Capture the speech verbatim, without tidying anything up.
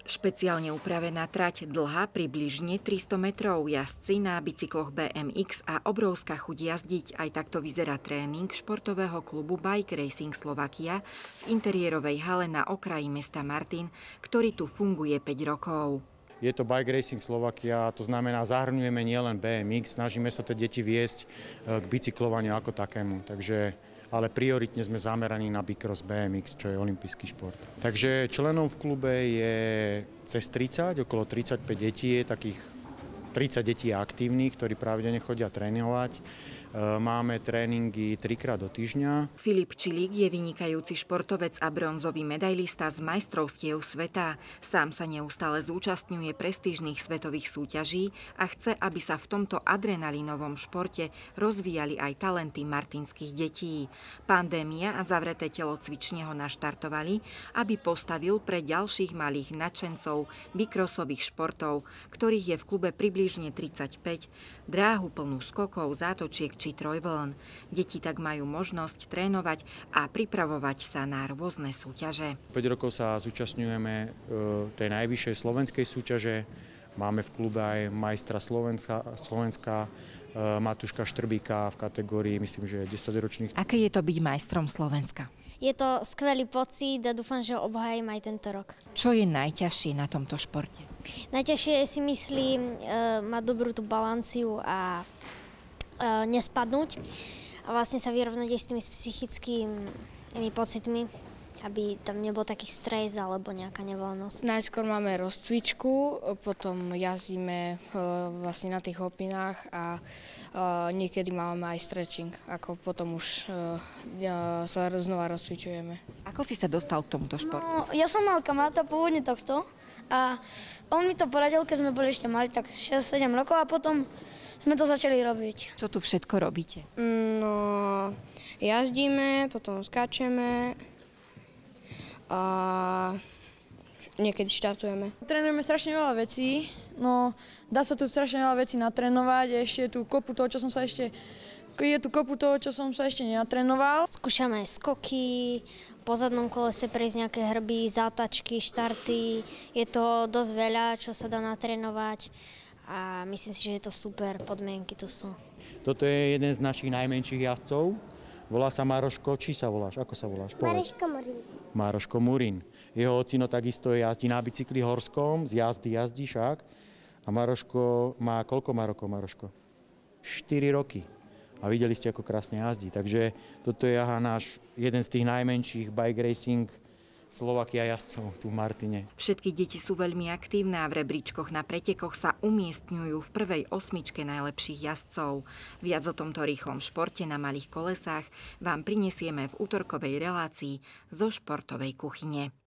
Špeciálne upravená trať dlhá približne tristo metrov, jazdci na bicykloch bé em iks a obrovská chuť jazdiť. Aj takto vyzerá tréning športového klubu Bike Racing Slovakia v interiérovej hale na okraji mesta Martin, ktorý tu funguje päť rokov. Je to Bike Racing Slovakia, to znamená, zahrňujeme nielen bé em iks, snažíme sa tie deti viesť k bicyklovaniu ako takému. Takže ale prioritne sme zameraní na bicross bé em iks, čo je olympijský šport. Takže členom v klube je cez tridsať, okolo tridsaťpäť detí, je takých tridsať detí aktívnych, ktorí pravidelne chodia trénovať. Máme tréningy trikrát do týždňa. Filip Čilík je vynikajúci športovec a bronzový medailista z majstrovstiev sveta. Sám sa neustále zúčastňuje prestížnych svetových súťaží a chce, aby sa v tomto adrenalínovom športe rozvíjali aj talenty martinských detí. Pandémia a zavreté telocvične ho naštartovali, aby postavil pre ďalších malých nadšencov bicrossových športov, ktorých je v klube približne tridsaťpäť, dráhu plnú skokov, zátočiek či trojvln. Deti tak majú možnosť trénovať a pripravovať sa na rôzne súťaže. päť rokov sa zúčastňujeme e, tej najvyššej slovenskej súťaže. Máme v klube aj majstra Slovenska, Slovenska e, Matúška Štrbíka v kategórii, myslím, že desaťročných. Aké je to byť majstrom Slovenska? Je to skvelý pocit a dúfam, že ho obhájim aj tento rok. Čo je najťažšie na tomto športe? Najťažšie si myslím e, mať dobrú tú balanciu a e, nespadnúť a vlastne sa vyrovnať aj s tými psychickými pocitmi, aby tam nebol taký stres alebo nejaká nevoľnosť. Najskôr máme rozcvičku, potom jazdíme vlastne na tých hopinách a niekedy máme aj stretching, ako potom už sa znova rozcvičujeme. Ako si sa dostal k tomuto športu? No, ja som mal kamaráta pôvodne tohto a on mi to poradil, keď sme boli ešte mali tak šesť sedem rokov a potom sme to začali robiť. Čo tu všetko robíte? No, jazdíme, potom skáčeme a niekedy štartujeme. Trénujeme strašne veľa vecí, no dá sa tu strašne veľa vecí natrénovať, ešte je tu kopu toho, čo som sa ešte, je tu kopu toho, čo som sa ešte nenatrénoval. Skúšame skoky, po zadnom kolese prejsť nejaké hrby, zátačky, štarty, je to dosť veľa, čo sa dá natrénovať a myslím si, že je to super, podmienky tu sú. Toto je jeden z našich najmenších jazdcov. Volá sa Maroško, či sa voláš? Ako sa voláš? Maroško Murín. Maroško Murín. Jeho ocino takisto jazdí na bicykli horskom, z jazdy jazdí však. A Maroško má, koľko má rokov Maroško? štyri roky. A videli ste, ako krásne jazdí. Takže toto je aha, náš jeden z tých najmenších bike racing Slovakia jazdcov tu v Martine. Všetky deti sú veľmi aktívne a v rebríčkoch na pretekoch sa umiestňujú v prvej osmičke najlepších jazdcov. Viac o tomto rýchlom športe na malých kolesách vám prinesieme v útorkovej relácii zo športovej kuchyne.